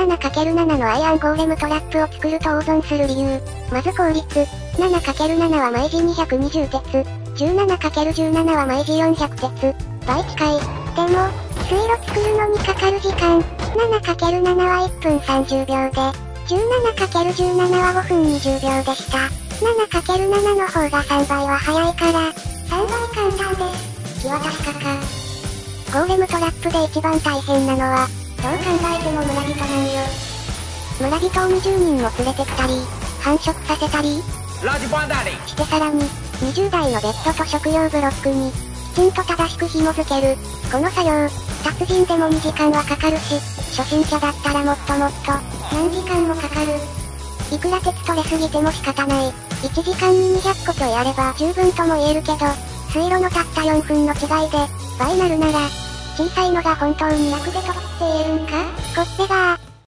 17×7 のアイアンゴーレムトラップを作ると大損する理由。まず効率。7×7 は毎時220鉄。17×17 は毎時400鉄。倍近い。でも、水路作るのにかかる時間。7×7 は1分30秒で、17×17 は5分20秒でした。7×7 の方が3倍は早いから、3倍簡単です。気は確かか。ゴーレムトラップで一番大変なのは、どう考えても村人なんよ。村人を20人も連れてきたり、繁殖させたりしてさらに、20台のベッドと食用ブロックに、きちんと正しく紐付ける。この作業、達人でも2時間はかかるし、初心者だったらもっともっと、何時間もかかる。いくら鉄取れすぎても仕方ない。1時間に200個ちょいあれば十分とも言えるけど、水路のたった4分の違いで、倍なるなら、小さいのが本当に楽でとって言えるんか？コッペが